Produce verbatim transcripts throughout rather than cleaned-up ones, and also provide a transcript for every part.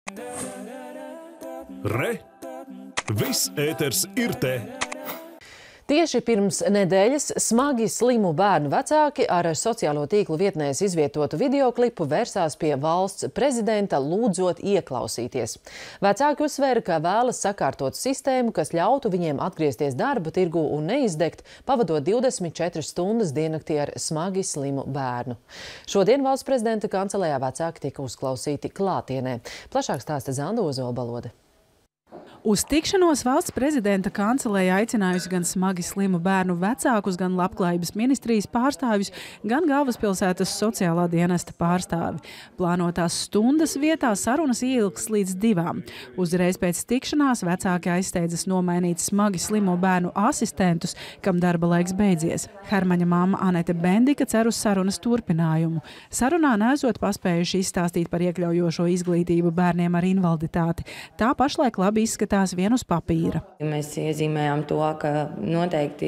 Re! Viss ēters ir te! Tieši pirms nedēļas smagi slimu bērnu vecāki ar sociālo tīklu vietnēs izvietotu videoklipu vērsās pie valsts prezidenta, lūdzot ieklausīties. Vecāki uzsvēra, ka vēlas sakārtot sistēmu, kas ļautu viņiem atgriezties darba tirgu un neizdegt, pavadot divdesmit četras stundas diennaktī ar smagi slimu bērnu. Šodien valsts prezidenta kancelējā vecāki tika uzklausīti klātienē. Plašāk stāsta Zanda Ozolbalode. Uz tikšanos valsts prezidenta kancelēja aicinājusi gan smagi slimu bērnu vecākus, gan labklājības ministrijas pārstāvjus, gan galvaspilsētas sociālā dienesta pārstāvi. Plānotās stundas vietā sarunas ielgs līdz divām. Uzreiz pēc tikšanās vecāki aizsteidzas nomainīt smagi slimo bērnu asistentus, kam darba laiks beidzies. Hermaņa mamma Anete Bendika cer uz sarunas turpinājumu. Sarunā neesot paspējuši izstāstīt par iekļaujošo izglītību bērniem ar invaliditāti. Tā pašlaik labi izskatās vien uz papīra. Mēs iezīmējām to, ka noteikti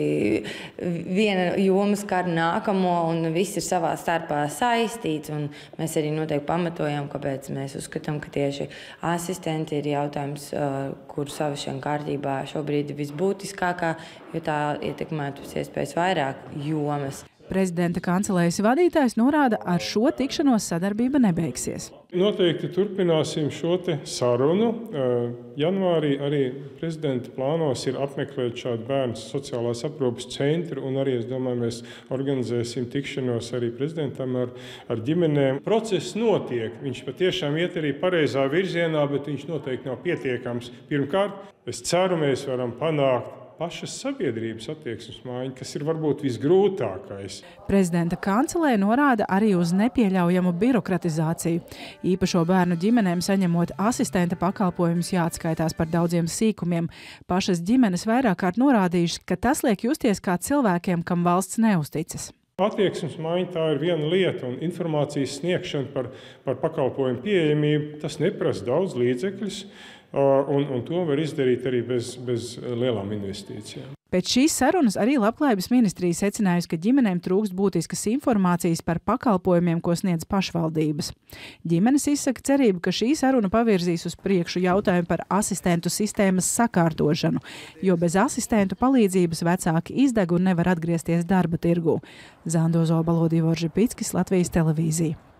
viena joma skar nākamo un viss ir savā starpā saistīts. Un mēs arī noteikti pamatojam, kāpēc mēs uzskatām, ka tieši asistenti ir jautājums, kur savišana kārtībā šobrīd ir visbūtiskākā, jo tā ietekmētu pēc iespējas vairāk jomas. Prezidenta kancelējas vadītājs norāda, ar šo tikšanos sadarbība nebeigsies. Noteikti turpināsim šo te sarunu. Janvārī arī prezidenta plānos ir apmeklēt šādu bērnu sociālās aprūpes centru, un arī, es domāju, mēs organizēsim tikšanos arī prezidentam ar, ar ģimenēm. Process notiek, viņš patiešām iet arī pareizā virzienā, bet viņš noteikti nav pietiekams. Pirmkārt, es ceru, mēs varam panākt pašas sabiedrības attieksmes maiņu, kas ir varbūt visgrūtākais. Prezidenta kancelē norāda arī uz nepieļaujamu birokratizāciju. Īpašo bērnu ģimenēm saņemot asistenta pakalpojumus jāatskaitās par daudziem sīkumiem. Pašas ģimenes vairāk kārt norādījušas, ka tas liek justies kā cilvēkiem, kam valsts neusticas. Attieksmes maiņa tā ir viena lieta, un informācijas sniegšana par, par pakalpojumu pieejamību, tas neprasa daudz līdzekļus. Un, un to var izdarīt arī bez, bez lielām investīcijām. Pēc šīs sarunas arī labklājības ministrija secinājusi, ka ģimenēm trūkst būtiskas informācijas par pakalpojumiem, ko sniedz pašvaldības. Ģimenes izsaka cerību, ka šī saruna pavirzīs uz priekšu jautājumu par asistentu sistēmas sakārtošanu, jo bez asistentu palīdzības vecāki izdeg un nevar atgriezties darba tirgū. Zanda Ozolbalode, Ivo Žipickis, Latvijas televīzija.